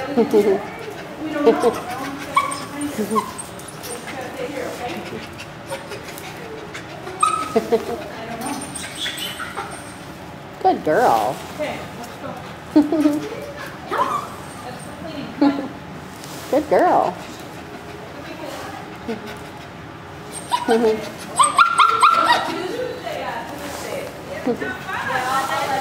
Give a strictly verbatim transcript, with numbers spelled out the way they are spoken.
We don't know. Good girl. Okay, let's go. That's for cleaning. Good girl. Tuesday, yeah, Tuesday.